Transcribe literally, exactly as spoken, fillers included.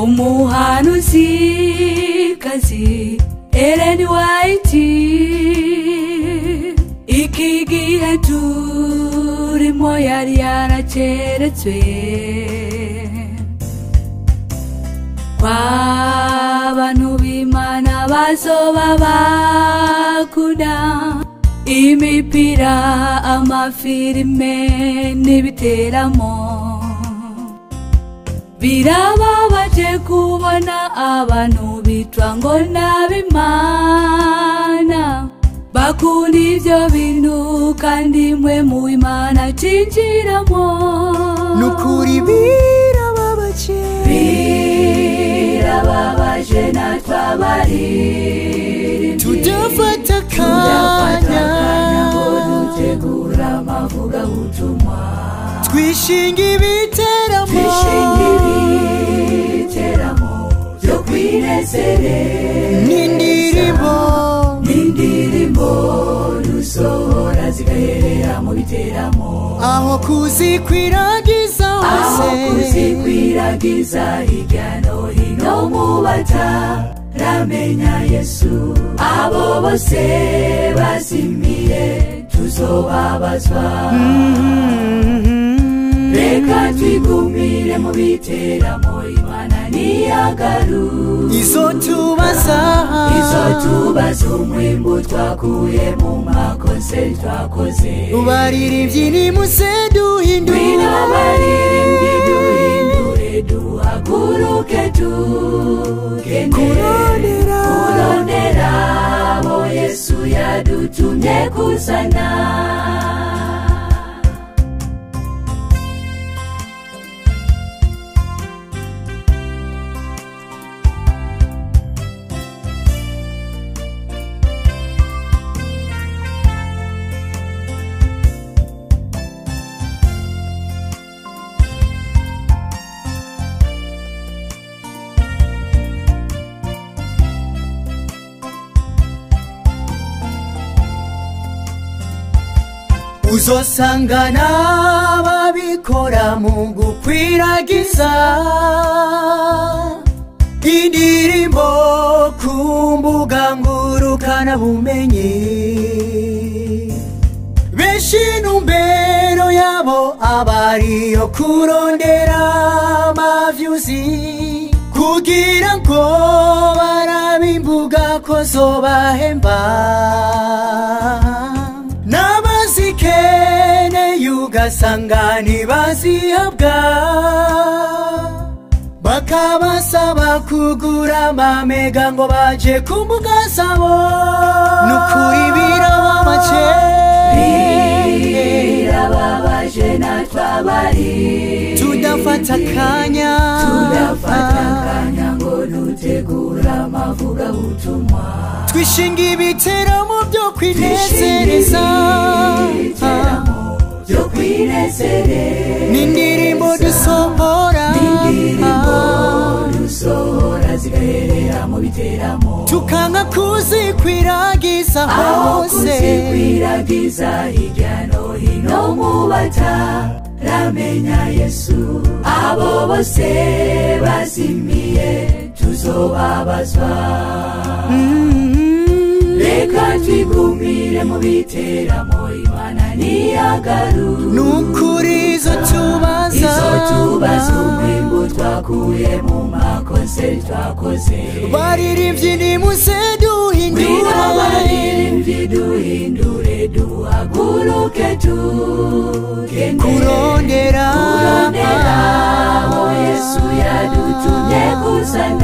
umuhanuzikazi Ellen White iki gihe turimo yari yarakeretswe kw'abantu b'Imana bazoba bakunda imipira amafilime n'ibiteramo birababaje kubona abantu bitwa ngo n'ab'Imana bakunda ivyo bintu kandi mwe mu Imana cinjiramo nukuri birababaje birababaje natwabari tudafata kanya ngo dutegura amavuga butumwa twishinga ibiteramo twishinga ibiteramo byo kwinezereza n'indirimbo n'indirimbo dusohora zigaherera mu biteramo aho kuzikwiragiza hose aho kuzikwiragiza hirya no hino mu bataramenya Yesu abo bose bazimiye tuzobabazwa reka twigumire mu biteramo Imana niyagaru izotubaza izotubaza umwimbu twakuye mu makonseri twakoze ubaririmbyi nimuze duhindure abaririmbyi duhindure duhaguruke tugende kurondera abo Yesu yadutumye kuzana uzosangana babikora mu gukwiragiza indirimbo ku mbuga ngurukanabumenyi benshi intumbero yabo abariyo kurondera amavyuzi kugira ngo barabimbuga ko zobahemba n'abazikeneye ugasanga ntibazihabwa bakabasaba kugura amamega ngo baje ku mbuga zabo nukuri birababaje birababaje natwabari tudafata kanya tudafata kanya ngo dutegura amavuga butumwa twishinga ibiteramo byo kwinezereza byo kwinezereza n'indirimbo dusohora n'indirimbo dusohora zigaherera mu biteramo tukanga kuzikwiragiza hose kuzikwiragiza hirya no hino mu bataramenya Yesu abo bose bazimiye tuzobabazwa reka twigumire mu biteramo Imana niyagaru nukuri izotubaza izotubaza umwimbu twakuye mu makonseri twakoze baririmbyi nimuze duhindure abaririmbyi duhindure duhaguruke tugende kurondera kurondera abo Yesu yadutumye kuzana